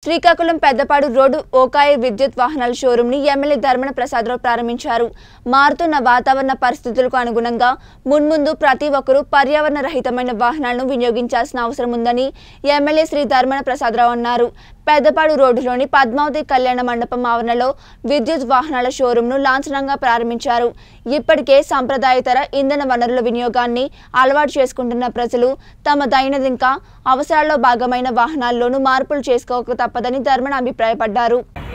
Srikakulam Peddapadu road ఓకాయి విద్యుత్ వాహనాల showroom ని ఎమ్మెల్యే ధర్మన ప్రసాదరావు ప్రారంభించారు. మారుతున్న వాతావరణ పరిస్థితులకు అనుగుణంగా మున్ముందు ప్రతి ఒక్కరూ పర్యావరణ రహితమైన వాహనాలను వినియోగించాల్సిన అవసరం ఉందని ఎమ్మెల్యే శ్రీ ధర్మన ప్రసాదరావు అన్నారు. పెద్దపాడు రోడ్డులోని పద్మావతి కళ్యాణ మండపం ఆవరణలో విద్యుత్ వాహనాల షోరూమ్ ను లాంఛనంగా ప్రారంభించారు. ఇప్పటికే సంప్రదాయేతర ఇంధన వనరుల వినియోగాన్ని అలవాటు చేసుకుంటున్న ప్రజలు తమ దైనందిన అవసరాల్లో భాగమైన వాహనాల్లోనూ మార్పులు చేసుకోక తప్పదని ధర్మన అభిప్రాయపడ్డారు.